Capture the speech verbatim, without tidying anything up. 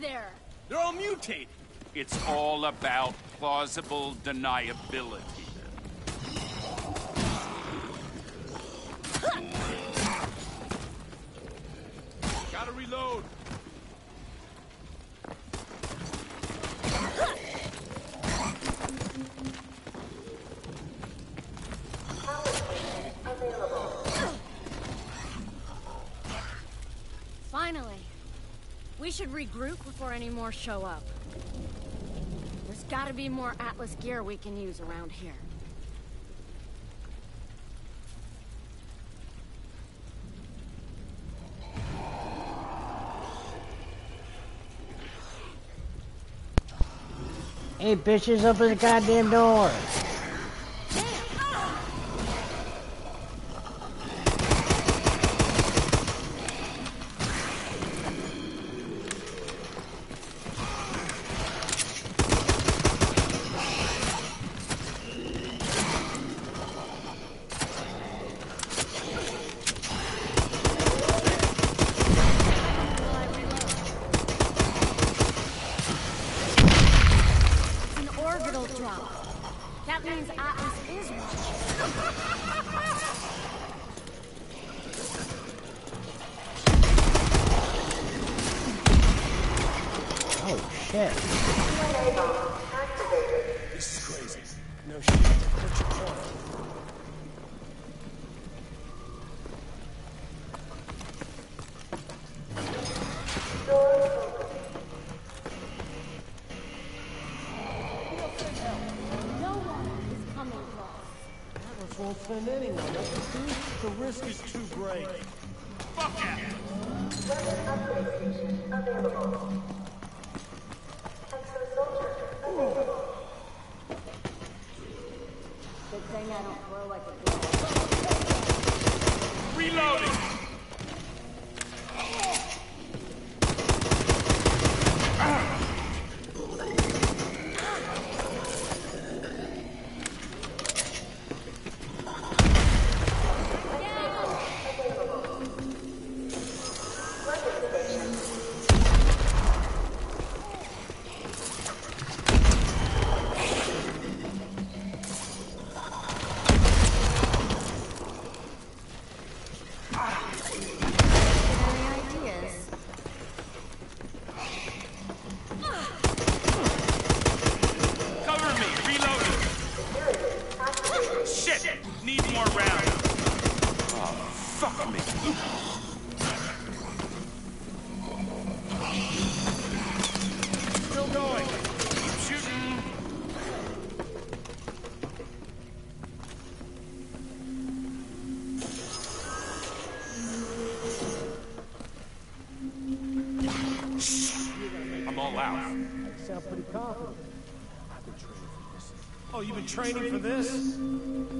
there? They're all mutated. It's all about plausible deniability. Gotta reload. Finally. We should regroup before any more show up. There's gotta be more Atlas gear we can use around here. Hey, bitches, open the goddamn door! That means Atlas is watching. Oh, shit. This is crazy. No shit. What's your point? Won't send anyone. The risk is too great. Fuck yeah! Weapon upgrade station available. Exo soldier available. Good thing I don't throw like a Reloading! Oh, you've been training for this?